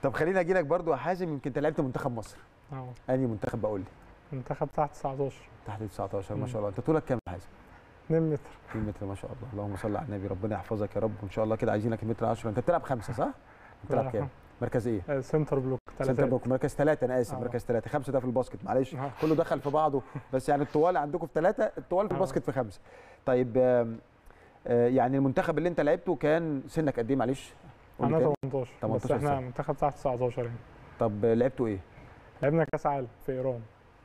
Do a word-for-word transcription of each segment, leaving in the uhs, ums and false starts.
طب خليني اجي لك برضو يا حازم، يمكن انت لعبت منتخب مصر. اه انهي منتخب بقول لي؟ منتخب تحت تسعتاشر. تحت تسعتاشر، ما مم. شاء الله. انت طولك كام يا حازم؟ اتنين متر. اتنين متر ما شاء الله، اللهم صل على النبي، ربنا يحفظك يا رب، وان شاء الله كده عايزينك متر عشرة. انت بتلعب خمسه صح؟ بتلعب كام؟ مركز ايه؟ آه، سنتر بلوك سنتر ثلاثات. بلوك، مركز ثلاثة، انا اسف، آه. مركز ثلاثة، خمسة ده في الباسكت، معلش آه. كله دخل في بعضه، بس يعني الطوال عندكم في ثلاثة، الطوال في آه. الباسكت في خمسة. طيب آم، آه، يعني المنتخب اللي انت لعبته كان سنك قد ايه معلش؟ قول لي انا تاني. تمنتاشر، بس تمنتاشر احنا سنة. منتخب تحت تسعتاشر يعني. طب آه، لعبتوا ايه؟ لعبنا كاس عالم في ايران.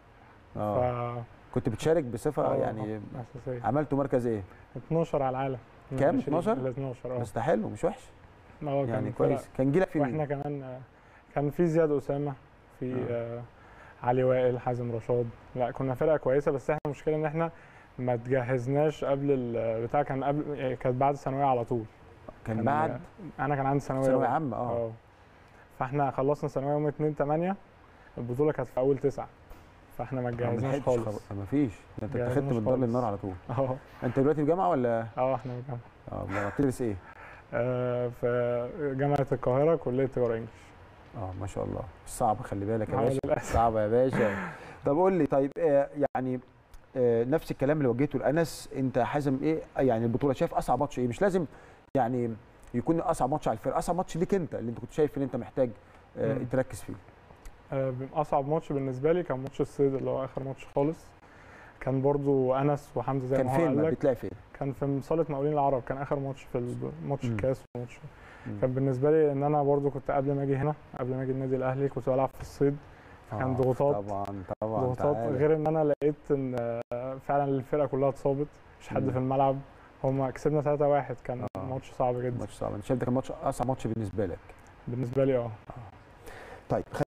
ف اه كنت بتشارك بصفة اه يعني، اساسيه. عملتوا مركز ايه؟ اتناشر على العالم. من كام؟ عشرين اتناشر؟ ل اتناشر. اه بس ده حلو مش وحش اه يعني، كان كويس. فرق. كان جيلك في واحنا مين؟ كمان آه، كان في زياد اسامه، في آه. آه علي وائل، حازم رشاد. لا كنا فرقه كويسه، بس احنا المشكله ان احنا ما تجهزناش قبل البتاع. كان قبل يعني كانت بعد الثانويه على طول. كان كان بعد انا كان عندي ثانويه ثانوية برضه. عامة اه. اه فاحنا خلصنا ثانويه يوم اتنين تمانية. البطوله كانت في اول تسعة، فاحنا ما ما اتجهزناش لحقتش خالص. خلاص، ما فيش، ده انت اتخذت جهزناش من الدار خالص. للنار على طول. اه انت دلوقتي في جامعة ولا؟ اه احنا في جامعه. اه بجامعة. بتدرس ايه؟ آه في جامعه القاهره، كليه تجاره انجلش. اه ما شاء الله، صعبة، خلي بالك يا اه باشا، للاسف. صعبة يا باشا. طب قول لي، طيب آه يعني آه نفس الكلام اللي وجهته لأنس، انت حازم ايه يعني البطولة، شايف اصعب ماتش ايه؟ مش لازم يعني يكون اصعب ماتش على الفرقة، اصعب ماتش ليك انت اللي انت كنت شايف ان انت محتاج آه مم. تركز فيه. آه اصعب ماتش بالنسبه لي كان ماتش الصيد، اللي هو اخر ماتش خالص. كان برضو انس وحمزه زي كان ما هو فين قال بقى؟ لك. بيتلعب فين؟ كان في صاله مقاولين العرب، كان اخر ماتش في الب- ماتش مم. الكاس وماتش. مم. كان بالنسبه لي ان انا برضو كنت قبل ما اجي هنا، قبل ما اجي النادي الاهلي، كنت بلعب في الصيد. فكان آه ضغوطات. طبعا طبعا. ضغوطات تعالى. غير ان انا لقيت ان آه، فعلا الفرقه كلها اتصابت، مش حد مم. في الملعب. هما كسبنا ثلاثة واحد، كان آه. ماتش صعب جدا ماتش صعب، انت شايف ده كان ماتش اصعب ماتش بالنسبة لك؟ بالنسبه لي. اه طيب